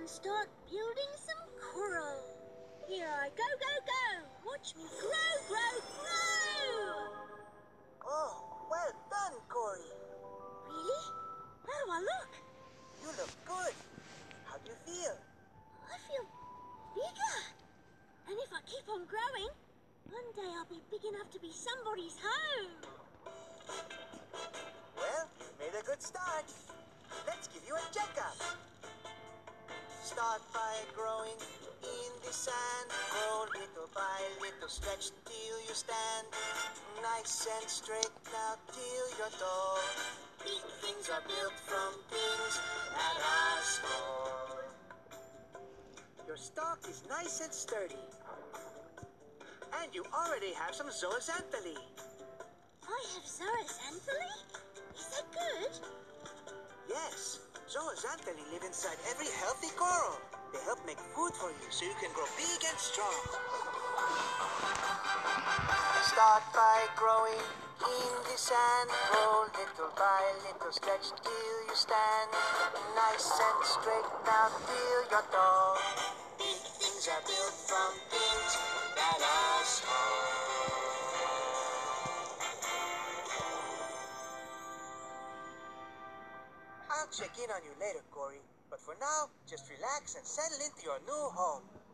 start building some coral. Here I go, go, go. Watch me grow, grow, grow. Oh, well done, Cory. Really? How do I look? You look good. How do you feel? I feel bigger. And if I keep on growing, one day I'll be big enough to be somebody's home. Well, you made a good start. Let's give you a checkup. Start by growing in the sand. Grow little by little, stretch till you stand. Nice and straight now till you're tall. Big things are built from things that are small. Your stalk is nice and sturdy. And you already have some zooxanthellae. I have zooxanthellae? Is that good? Yes, zooxanthellae live inside every healthy coral. They help make food for you so you can grow big and strong. Start by growing in the sand. Grow little by little, stretch till you stand. Nice and straight now till you're tall. Big things are built from things that are small. I'll check in on you later, Cory. But for now, just relax and settle into your new home.